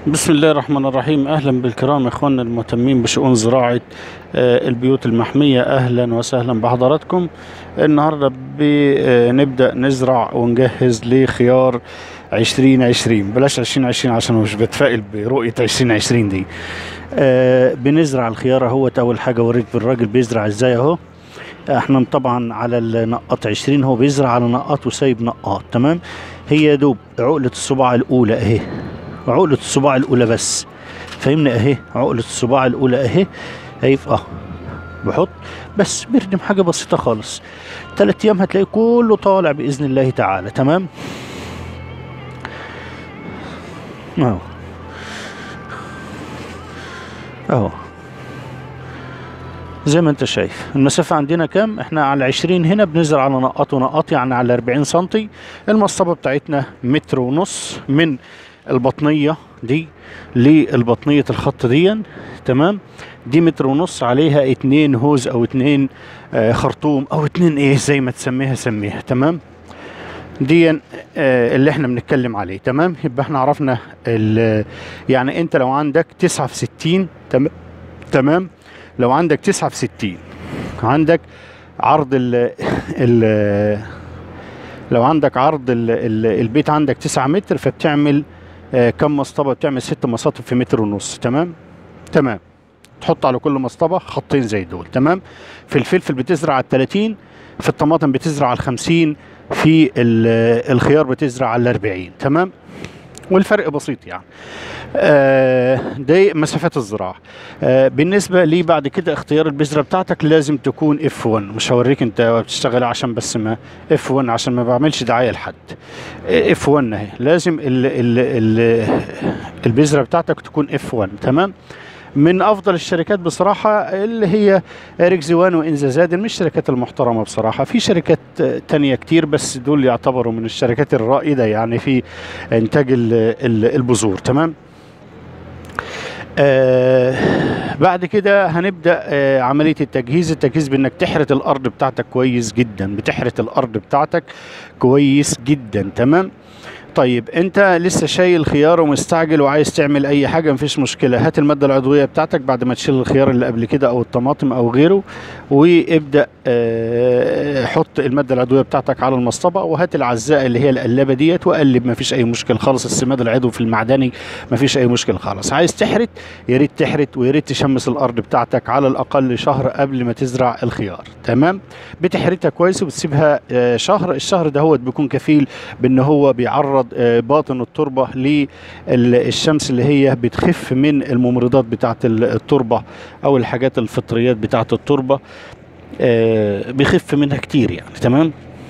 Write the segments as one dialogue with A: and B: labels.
A: بسم الله الرحمن الرحيم. أهلا بالكرام إخواننا المهتمين بشؤون زراعة البيوت المحمية. أهلا وسهلا بحضراتكم. النهاردة بنبدأ نزرع ونجهز لخيار 2020، بلاش 2020 عشان مش بتفائل برؤية 2020 دي. بنزرع الخيار اهوت. أول حاجة وريت بالراجل بيزرع ازاي اهو. احنا طبعا على النقاط 20، هو بيزرع على نقاط وسايب نقاط. تمام. هي يا دوب عقلة الصباع الأولى اهي، عقلة الصباع الأولى بس، فهمنا اهي. عقلة الصباع الأولى اهي هيبقى بحط بس، بردم حاجة بسيطة خالص. 3 أيام هتلاقي كله طالع بإذن الله تعالى. تمام اهو اهو زي ما انت شايف. المسافة عندنا كام؟ احنا على 20 هنا بنزرع على نقاط ونقاط، يعني على 40 سنتي. المصطبة بتاعتنا 1.5 متر من البطنية دي للبطنية الخط دي. تمام. دي 1.5 متر، عليها 2 هوز او 2 خرطوم او 2 ايه زي ما تسميها سميها. تمام. دي اللي احنا بنتكلم عليه. تمام. يبقى احنا عرفنا يعني انت لو عندك 9 في 60. تمام. لو عندك 9 في 60، عندك عرض ال لو عندك عرض البيت عندك 9 متر، فبتعمل كم مسطبة؟ بتعمل 6 مساطب في 1.5 متر. تمام. تمام. تحط على كل مسطبة خطين زي دول. تمام. في الفلفل بتزرع على 30، في الطماطم بتزرع على 50، في الخيار بتزرع على 40. تمام. والفرق بسيط يعني. دي مسافات الزراعة. بالنسبة لي بعد كده اختيار البذرة بتاعتك لازم تكون F1. مش هوريك انت بتشتغل عشان بس ما F1 عشان ما بعملش دعاية لحد. F1 اهي لازم البذرة بتاعتك تكون F1. تمام. من افضل الشركات بصراحة اللي هي ريكزيوان وانزازادن، مش الشركات المحترمة بصراحة. في شركات تانية كتير بس دول يعتبروا من الشركات الرائدة يعني في انتاج البذور. تمام. بعد كده هنبدأ عملية التجهيز بانك تحرث الارض بتاعتك كويس جدا. بتحرث الارض بتاعتك كويس جدا. تمام. طيب انت لسه شايل خيار ومستعجل وعايز تعمل اي حاجه، مفيش مشكله. هات الماده العضويه بتاعتك بعد ما تشيل الخيار اللي قبل كده او الطماطم او غيره، وابدا حط الماده العضويه بتاعتك على المصطبه، وهات العزاء اللي هي القلابه ديت وقلب. مفيش اي مشكله خالص. السماد العضوي في المعدني مفيش اي مشكله خالص. عايز تحرث يا ريت تحرث، ويا ريت تشمس الارض بتاعتك على الاقل شهر قبل ما تزرع الخيار. تمام. بتحرثها كويس وبتسيبها شهر. الشهر ده هو بيكون كفيل بان هو بيعرض باطن التربة للشمس اللي هي بتخف من الممرضات بتاعة التربة او الحاجات الفطريات بتاعة التربة، بيخف منها كتير يعني. تمام.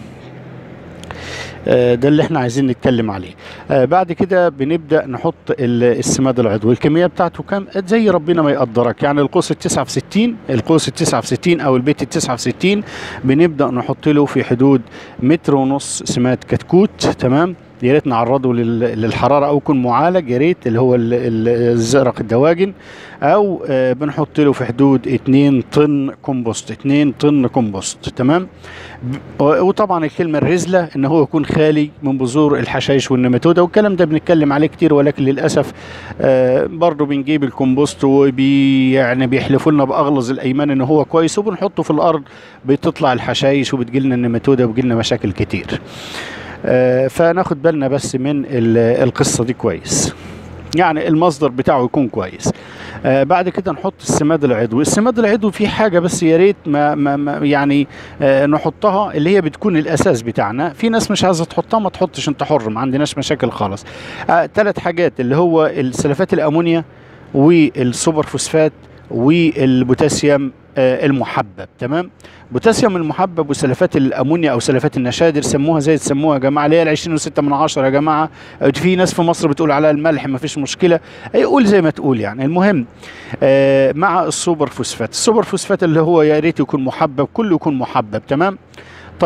A: ده اللي احنا عايزين نتكلم عليه. بعد كده بنبدأ نحط السماد العضوي. الكمية بتاعته كام؟ زي ربنا ما يقدرك يعني. القوس 9 في 60، القوس 9 في 60 او البيت 9 في 60 بنبدأ نحط له في حدود 1.5 متر سماد كتكوت. تمام. يا ريت نعرضه للحراره او يكون معالج، يا ريت اللي هو الزئرق الدواجن، او بنحط له في حدود 2 طن كومبوست. 2 طن كومبوست. تمام. وطبعا الكلمه الرزله ان هو يكون خالي من بذور الحشائش والنماتوده، والكلام ده بنتكلم عليه كتير، ولكن للاسف برضه بنجيب الكومبوست يعني بيحلفوا لنا باغلظ الايمان ان هو كويس، وبنحطه في الارض بتطلع الحشائش وبتجيلنا النماتوده وبتجيلنا مشاكل كتير. فناخد بالنا بس من القصة دي كويس، يعني المصدر بتاعه يكون كويس. بعد كده نحط السماد العضوي. السماد العضوي فيه حاجة بس يا ريت ما يعني نحطها، اللي هي بتكون الأساس بتاعنا. في ناس مش عايزة تحطها، ما تحطش، انت حر، ما عندناش مشاكل خالص. 3 حاجات اللي هو السلفات الأمونيا والسوبر فوسفات والبوتاسيوم المحبب. تمام. بوتاسيوم المحبب وسلفات الامونيا او سلفات النشادر، سموها زي تسموها يا جماعه، اللي هي 20.6 يا جماعه. في ناس في مصر بتقول عليها الملح، ما فيش مشكله، قول زي ما تقول يعني. المهم مع السوبر فوسفات. السوبر فوسفات اللي هو يا ريت يكون محبب، كله يكون محبب. تمام. طيب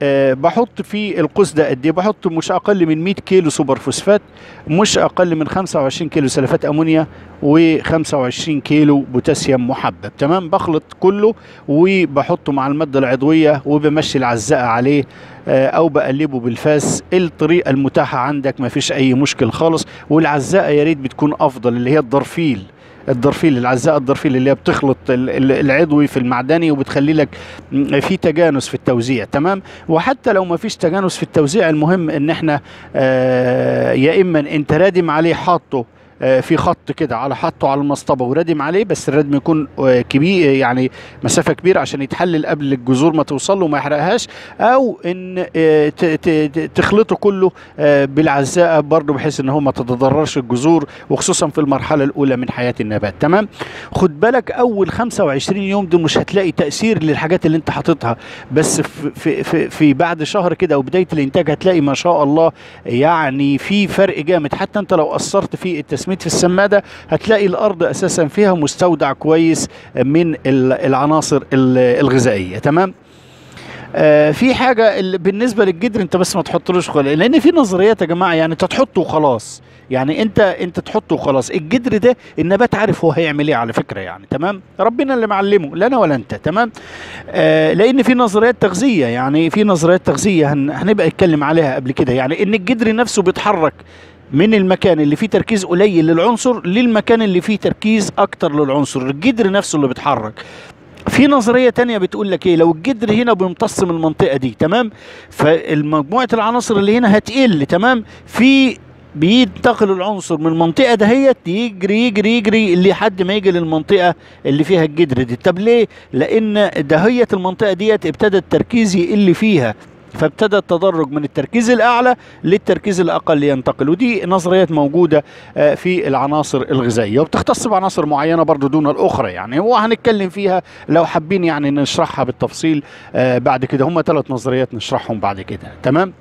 A: بحط في القوس ده قد ايه؟ بحط مش اقل من 100 كيلو سوبر فوسفات، مش اقل من 25 كيلو سلفات امونيا، و25 كيلو بوتاسيوم محبب. تمام، بخلط كله وبحطه مع الماده العضويه وبمشي العزاء عليه، او بقلبه بالفاس. الطريقه المتاحه عندك ما فيش اي مشكل خالص. والعزاء يا ريت بتكون افضل، اللي هي الدرفيل. العزاء الدرفيل اللي هي بتخلط العضوي في المعدني وبتخلي لك في تجانس في التوزيع. تمام، وحتى لو ما فيش تجانس في التوزيع، المهم ان احنا يا اما انت رادم عليه حاطه في خط كده، على حطه على المصطبه وردم عليه، بس الردم يكون كبير، يعني مسافه كبيره عشان يتحلل قبل الجذور ما توصل له وما يحرقهاش، او ان تخلطه كله بالعزاءه برضه، بحيث ان هو ما تتضررش الجذور، وخصوصا في المرحله الاولى من حياه النبات. تمام، خد بالك اول 25 يوم دول مش هتلاقي تاثير للحاجات اللي انت حاططها، بس في بعد شهر كده او بدايه الانتاج هتلاقي ما شاء الله يعني في فرق جامد. حتى انت لو قصرت في التسميد في السماده هتلاقي الارض اساسا فيها مستودع كويس من العناصر الغذائيه. تمام، في حاجه بالنسبه للجدر، انت بس ما تحطلوش خالص، لان في نظريات يا جماعه يعني انت تحطه وخلاص، يعني انت تحطه وخلاص. الجدر ده النبات عارف هو هيعمل ايه على فكره، يعني تمام، ربنا اللي معلمه، لا انا ولا انت. تمام، لان في نظريات تغذيه، يعني في نظريات تغذيه هنبقى نتكلم عليها قبل كده، يعني ان الجدر نفسه بيتحرك من المكان اللي فيه تركيز قليل للعنصر للمكان اللي فيه تركيز اكتر للعنصر، الجدر نفسه اللي بيتحرك. في نظرية تانية بتقول لك ايه، لو الجدر هنا بيمتص من المنطقة دي، تمام، فالمجموعة العناصر اللي هنا هتقل. تمام، بينتقل العنصر من المنطقة دهيت يجري يجري يجري لحد ما يجي للمنطقة اللي فيها الجدر دي. طب ليه؟ لأن دهيت المنطقة ديت ابتدى التركيز يقل فيها، فابتدى التدرج من التركيز الأعلى للتركيز الأقل ينتقل. ودي نظريات موجودة في العناصر الغذائية، وبتختص بعناصر معينة برضو دون الأخرى يعني، وهنتكلم فيها لو حابين يعني نشرحها بالتفصيل بعد كده. هم 3 نظريات نشرحهم بعد كده. تمام،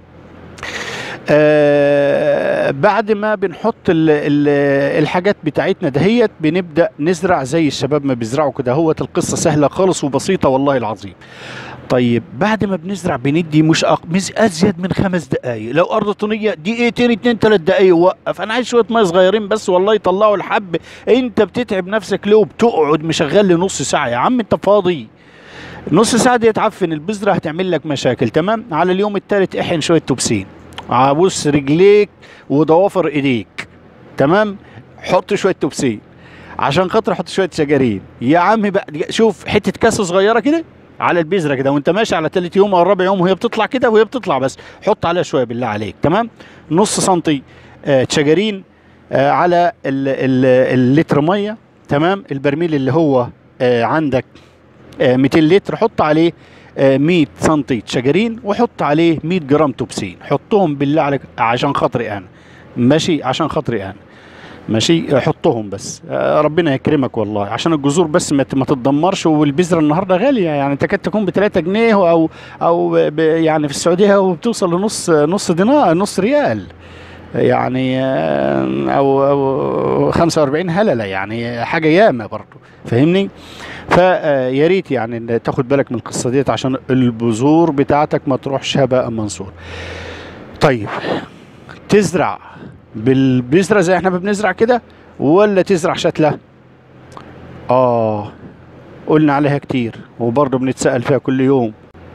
A: بعد ما بنحط الحاجات بتاعتنا دهيت بنبدأ نزرع زي الشباب ما بيزرعوا كده. هو القصة سهلة خالص وبسيطة والله العظيم. طيب بعد ما بنزرع بندي مش ازيد من 5 دقايق، لو ارض طينيه دقيقتين 2 3 دقايق وقف، انا عايز شويه ميه صغيرين بس والله يطلعوا الحب. انت بتتعب نفسك ليه وبتقعد مشغل لي نص ساعه؟ يا عم انت فاضي؟ نص ساعه دي تعفن البذره، هتعمل لك مشاكل. تمام، على اليوم الثالث احقن شويه توبسين، عبوس رجليك وضوافر ايديك. تمام، حط شويه توبسين عشان خاطر حط شويه شجرين. يا عم بقى شوف حته كاسه صغيره كده على البذره كده، وانت ماشي على 3 يوم او 4 يوم وهي بتطلع كده، وهي بتطلع بس حط عليها شويه بالله عليك. تمام، نص سنتي شجرين على اللتر ميه. تمام، البرميل اللي هو عندك 200 لتر حط عليه 100 سنتي شجرين، وحط عليه 100 جرام توبسين. حطهم بالله عليك عشان خاطري انا، ماشي، عشان خاطري انا، ماشي، حطهم بس. ربنا يكرمك والله، عشان الجذور بس ما تتدمرش. والبذره النهارده غاليه، يعني تكاد تكون ب3 جنيه، او يعني في السعوديه وبتوصل نص دينار، نص ريال يعني، او 45 هلله، يعني حاجه ياما برضه، فاهمني؟ فيا ريت يعني تاخد بالك من القصه ديت عشان البذور بتاعتك ما تروحش هباء منصور. طيب تزرع بالبذرة زي احنا ما بنزرع كده، ولا تزرع شتلة؟ قلنا عليها كتير وبرضه بنتسأل فيها كل يوم.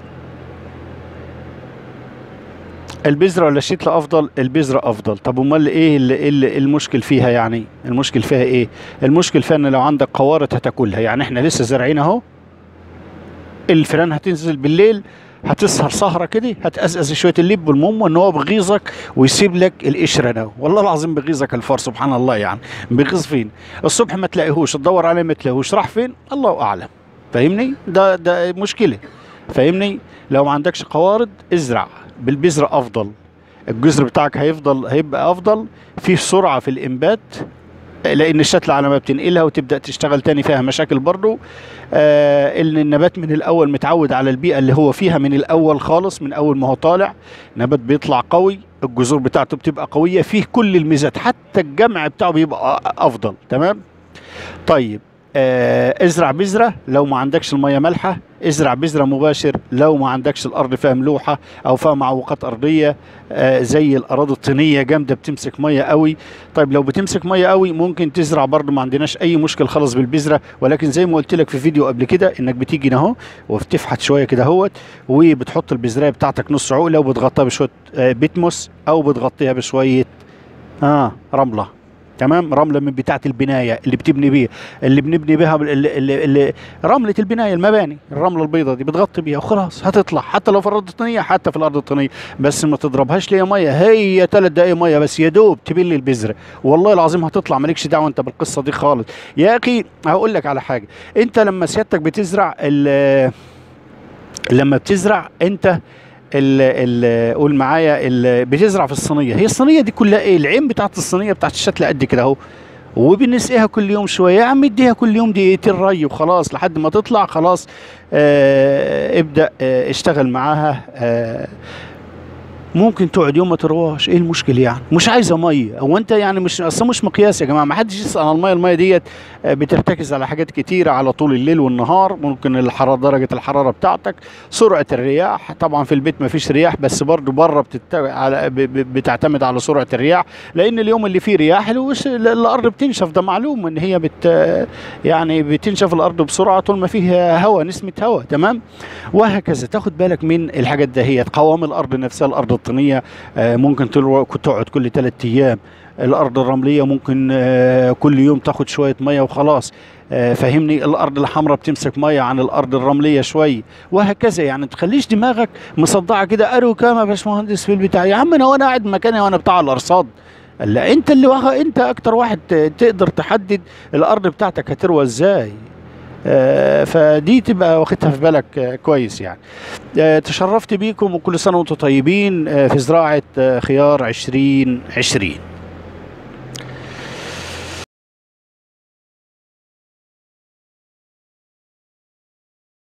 A: البذرة ولا الشتلة افضل؟ البذرة افضل. طب امال ايه اللي المشكل فيها؟ يعني المشكل فيها ايه؟ المشكل فيها ان لو عندك قوارض هتاكلها. يعني احنا لسه زارعين اهو، الفيران هتنزل بالليل، هتسهر سهره كده، هتقزقز شويه اللب والمم، ان هو بغيظك ويسيب لك القشره ده. والله العظيم بغيظك الفار، سبحان الله، يعني بغيظ فين؟ الصبح ما تلاقيهوش، تدور عليه ما تلاقيهوش، راح فين؟ الله اعلم، فاهمني؟ ده مشكله، فاهمني؟ لو ما عندكش قوارض ازرع بالبذره افضل، الجذر بتاعك هيبقى افضل، في سرعه في الانبات، لان الشتله على ما بتنقلها وتبدا تشتغل تاني فيها مشاكل برضو. ان النبات من الاول متعود على البيئه اللي هو فيها من الاول خالص، من اول ما هو طالع نبات بيطلع قوي، الجذور بتاعته بتبقى قويه، فيه كل الميزات، حتى الجمع بتاعه بيبقى افضل. تمام، طيب ازرع بذرة لو ما عندكش المية مالحة، ازرع بذرة مباشر لو ما عندكش الأرض فيها ملوحة أو فيها معوقات أرضية زي الأراضي الطينية جامدة بتمسك مية قوي. طيب لو بتمسك مية قوي ممكن تزرع برضه، ما عندناش أي مشكل خالص بالبذرة، ولكن زي ما قلت لك في فيديو قبل كده إنك بتيجي هنا أهو وبتفحت شوية كده اهوت، وبتحط البذرية بتاعتك نص عقلة وبتغطيها بشوية بتموس أو بتغطيها بشوية رملة. تمام، رمله من بتاعه البنايه اللي بتبني بيها، اللي بنبني بيها رمله البنايه المباني، الرمله البيضاء دي بتغطي بيها وخلاص هتطلع، حتى لو في الارض الطينيه، حتى في الارض الطينيه، بس ما تضربهاش ليها ميه، هي 3 دقائق ميه بس يا دوب تبل البذره، والله العظيم هتطلع، مالكش دعوه انت بالقصه دي خالص. يا اخي هقول لك على حاجه، انت لما سيادتك بتزرع لما بتزرع انت قول معايا بتزرع في الصينيه، هي الصينيه دي كلها ايه؟ العين بتاعت الصينيه بتاعت الشتله قد كده اهو، وبنسقيها كل يوم شويه، يا عم اديها كل يوم دقيقتين ري وخلاص لحد ما تطلع خلاص. ابدا اشتغل معاها. ممكن تقعد يوم ما ترواش، ايه المشكله يعني؟ مش عايزه ميه، هو انت يعني مش اصلا مش مقياس يا جماعه، ما حدش يسال عن الميه ديت بترتكز على حاجات كتيره على طول الليل والنهار، ممكن الحراره، درجه الحراره بتاعتك، سرعه الرياح، طبعا في البيت ما فيش رياح بس برضه بره بتعتمد على سرعه الرياح، لان اليوم اللي فيه رياح الارض بتنشف، ده معلوم ان هي يعني بتنشف الارض بسرعه طول ما فيه هواء، نسمه هواء. تمام، وهكذا تاخد بالك من الحاجات دهيت. قوام الارض نفسها، الارض الطينيه ممكن تقعد كل 3 ايام، الارض الرمليه ممكن كل يوم تاخد شويه ميه وخلاص، فهمني، الارض الحمراء بتمسك ميه عن الارض الرمليه شويه، وهكذا. يعني ما تخليش دماغك مصدعه كده، قالوا كام يا باشمهندس في البتاع، يا عم انا قاعد مكاني وانا بتاع الارصاد، لا انت انت اكتر واحد تقدر تحدد الارض بتاعتك هتروى ازاي. فدي تبقى واخدها في بالك كويس يعني. تشرفت بيكم، وكل سنة وانتم طيبين في زراعة خيار 2020.